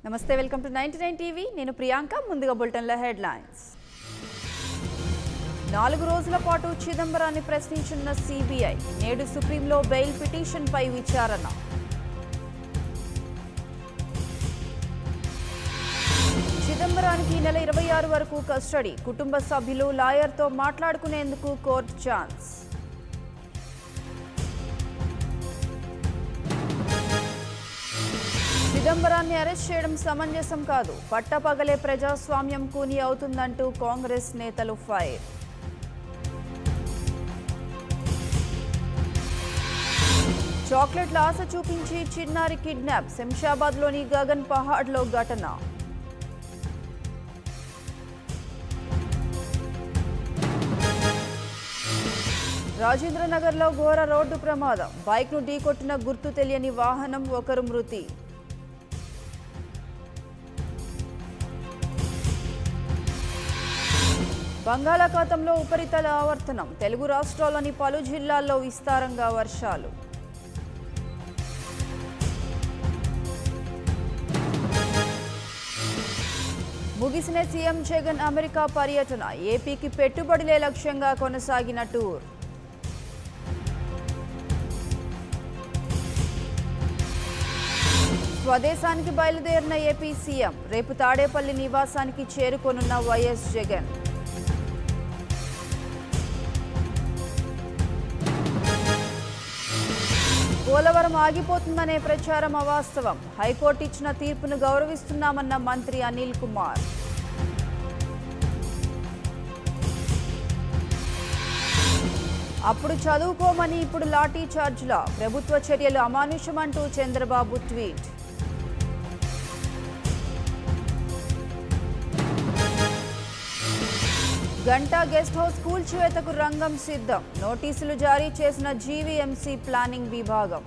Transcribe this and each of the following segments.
నమస్తే welcome to 99 TV నేను ప్రియాంక ముందుగా బులెటిన్ల హెడ్లైన్స్ 4 రోజుల పాటు చిదంబరాన్ని ప్రశ్నించిన సిబిఐ నేడు సుప్రీంలో బెయిల్ పిటిషన్ పై విచారణ చిదంబరానికి నెల 26 వరకు కస్టడీ కుటుంబ సభ్యులు లాయర్తో మాట్లాడుకునేందుకు కోర్టు ఛాన్స్ చిదంబరాన్ని అరెస్ట్ చేయడం సమంజసం కాదు పట్టపగలే ప్రజాస్వామ్యం కూని అవుతుందంటూ కాంగ్రెస్ నేతలు ఫైర్ చాక్లెట్ల ఆశ చూపించి చిన్నారి కిడ్నాప్ శంషాబాద్లోని గగన్ పహాడ్లో ఘటన రాజేంద్రనగర్లో ఘోర రోడ్డు ప్రమాదం బైక్ను ఢీకొట్టిన గుర్తు తెలియని వాహనం ఒకరు మృతి బంగాళాఖాతంలో ఉపరితల ఆవర్తనం తెలుగు రాష్ట్రాల్లోని పలు జిల్లాల్లో విస్తారంగా వర్షాలు ముగిసిన సీఎం జగన్ అమెరికా పర్యటన ఏపీకి పెట్టుబడులే లక్ష్యంగా కొనసాగిన టూర్ స్వదేశానికి బయలుదేరిన ఏపీ సీఎం రేపు తాడేపల్లి నివాసానికి చేరుకోనున్న వైఎస్ జగన్ పోలవరం ఆగిపోతుందనే ప్రచారం అవాస్తవం హైకోర్టు ఇచ్చిన తీర్పును గౌరవిస్తున్నామన్న మంత్రి అనిల్ కుమార్ అప్పుడు చదువుకోమని ఇప్పుడు లాఠీ చార్జ్ల ప్రభుత్వ చర్యలు అమానుషమంటూ Chandrababu tweet Ganta guest house కూల్చివేతకు రంగం సిద్ధం నోటీసులు జారీ చేసిన జీవీఎంసీ ప్లానింగ్ విభాగం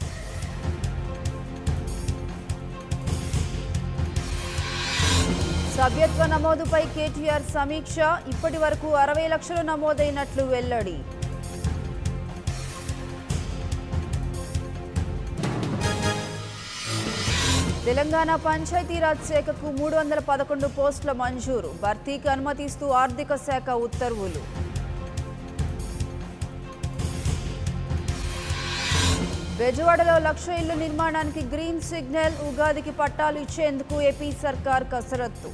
సభ్యత్వ నమోదుపై కేటీఆర్ సమీక్ష ఇప్పటి వరకు 60 లక్షలు నమోదైనట్లు వెల్లడి తెలంగాణ పంచాయతీరాజ్ శాఖకు 311 పోస్టుల మంజూరు భర్తీకి అనుమతిస్తూ ఆర్థిక శాఖ ఉత్తర్వులు బెజవాడలో 1,00,000 ఇళ్ల నిర్మాణానికి గ్రీన్ సిగ్నల్ ఉగాదికి పట్టాలు ఇచ్చేందుకు ఏపీ సర్కార్ కసరత్తు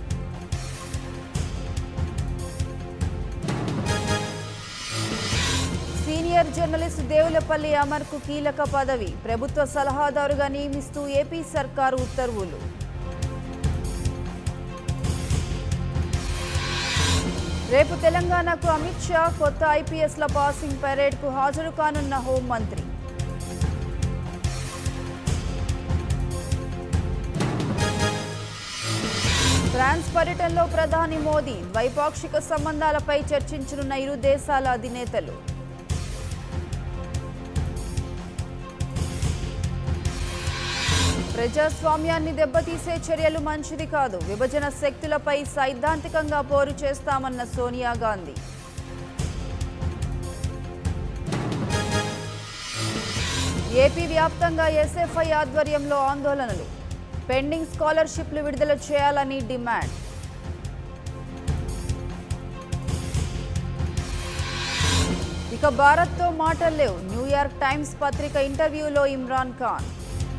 సీనియర్ జర్నలిస్ట్ దేవులపల్లి అమర్కు కీలక పదవి ప్రభుత్వ సలహాదారుగా నియమిస్తూ ఏపీ సర్కారు ఉత్తర్వులు రేపు తెలంగాణకు అమిత్ షా కొత్త ఐపీఎస్ల పాసింగ్ పరేడ్కు హాజరు కానున్న హోంమంత్రి ఫ్రాన్స్ పర్యటనలో ప్రధాని మోదీ ద్వైపాక్షిక సంబంధాలపై చర్చించనున్న ఇరు దేశాల అధినేతలు ప్రజాస్వామ్యాన్ని దెబ్బతీసే చర్యలు మంచిది కాదు విభజన శక్తులపై సైద్ధాంతికంగా పోరు చేస్తామన్న సోనియా గాంధీ ఏపీ వ్యాప్తంగా ఎస్ఎఫ్ఐ ఆధ్వర్యంలో ఆందోళనలు పెండింగ్ స్కాలర్షిప్లు విడుదల చేయాలని డిమాండ్ ఇక భారత్తో మాటలు లేవు న్యూయార్క్ టైమ్స్ పత్రిక ఇంటర్వ్యూలో ఇమ్రాన్ ఖాన్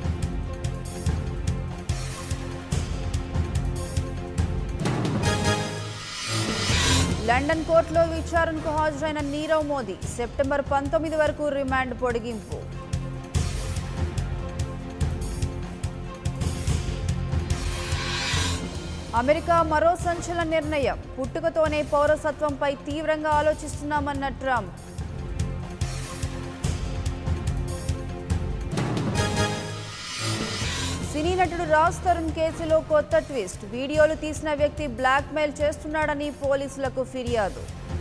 లండన్ కోర్టులో విచారణకు హాజరైన నీరవ్ మోదీ సెప్టెంబర్ 19 వరకు రిమాండ్ పొడిగింపు అమెరికా మరో సంచలన నిర్ణయం పుట్టుకతోనే పౌరసత్వంపై తీవ్రంగా ఆలోచిస్తున్నామన్న ట్రంప్ సినీ నటుడు రాజ్ తరుణ్ కేసులో కొత్త ట్విస్ట్ వీడియోలు తీసిన వ్యక్తి బ్లాక్మెయిల్ చేస్తున్నాడని పోలీసులకు ఫిర్యాదు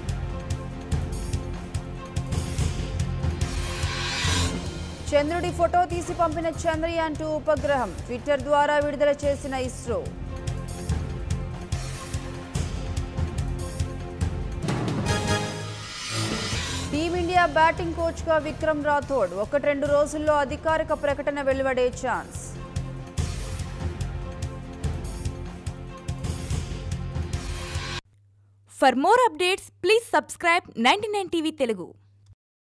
చంద్రుడి ఫోటో తీసి పంపిన చంద్రయాన్ 2 ఉపగ్రహం ట్విట్టర్ ద్వారా విడుదల చేసిన ఇస్రో టీమిండియా బ్యాటింగ్ కోచ్గా విక్రమ్ రాథోడ్ 1-2 రోజుల్లో అధికారిక ప్రకటన వెలువడే chance For more updates, please subscribe 99 TV Telugu.